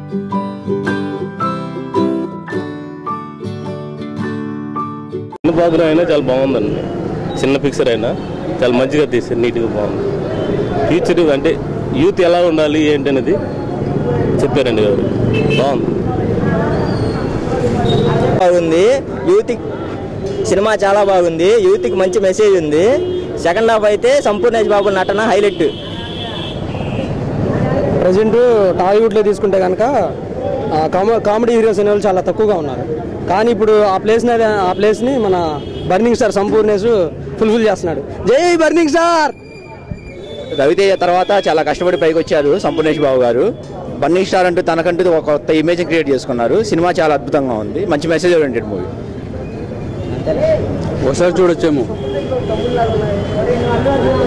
చిన్న బాబులో అయినా చాలా బాగుందండి. చిన్న పిక్చర్ అయినా చాలా మంచిగా తీసారు, నీట్గా బాగుంది. ఫ్యూచర్ అంటే యూత్ ఎలా ఉండాలి ఏంటి అనేది చెప్పారండి గారు, బాగుంది. బాగుంది. యూత్ సినిమా చాలా బాగుంది. యూత్కి మంచి మెసేజ్ ఉంది. సెకండ్ హాఫ్ అయితే సంపూర్ణేష్ బాబు నటన హైలైట్. ప్రజెంట్ టాలీవుడ్లో తీసుకుంటే కనుక కామెడీ హీరోస్ అనేవాళ్ళు చాలా తక్కువగా ఉన్నారు. కానీ ఇప్పుడు ఆ ప్లేస్ని మన బర్నింగ్ స్టార్ సంపూర్ణేష్ ఫుల్ఫిల్ చేస్తున్నాడు. జై బర్నింగ్ స్టార్. రవితేజ తర్వాత చాలా కష్టపడి పైకి వచ్చారు సంపూర్ణేష్ బాబు గారు. బర్నింగ్ స్టార్ అంటూ తనకంటూ ఒక కొత్త ఇమేజ్ క్రియేట్ చేసుకున్నారు. సినిమా చాలా అద్భుతంగా ఉంది. మంచి మెసేజ్ ఓరియంటెడ్ మూవీ. ఒకసారి చూడొచ్చేమో.